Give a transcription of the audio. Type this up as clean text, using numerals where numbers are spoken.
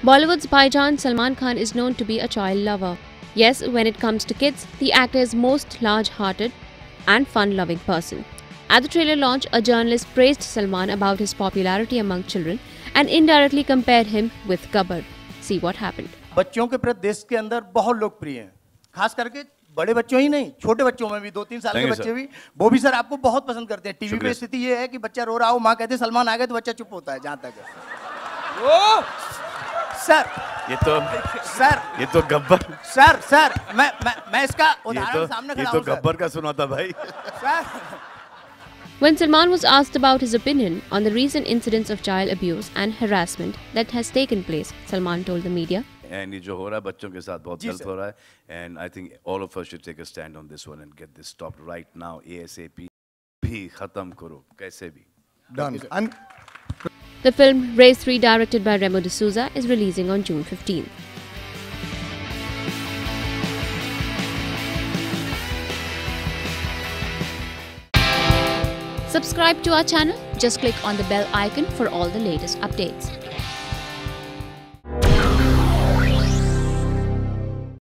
Bollywood's bhaijan Salman Khan is known to be a child lover. Yes, when it comes to kids, the actor is most large-hearted and fun-loving person. At the trailer launch, a journalist praised Salman about his popularity among children and indirectly compared him with Gabbar. See what happened. बच्चों के प्रति देश के अंदर बहुत लोकप्रिय हैं, खास करके बड़े बच्चों ही नहीं, छोटे बच्चों में भी 2-3 साल के बच्चे भी, वो भी सर आपको बहुत पसंद करते हैं। टीवी पे स्थिति ये है कि बच्चा रो रहा हो, माँ कहते सलमान आ गए तो बच्चा चुप होता है, जहाँ तक है। सर ये तो गब्बर सर मैं इसका उदाहरण सामने खड़ा हूं। ये तो गब्बर का सुना था भाई। When Salman was asked about his opinion on the recent incidents of child abuse and harassment that has taken place, Salman told the media, And ये जो हो रहा है बच्चों के साथ बहुत गलत हो रहा है, and I think all of us should take a stand on this one and get this stopped right now ASAP. भी खत्म करो कैसे भी. Done. The film Race 3, directed by Remo D Souza, is releasing on June 15th. Subscribe to our channel. Just click on the bell icon for all the latest updates.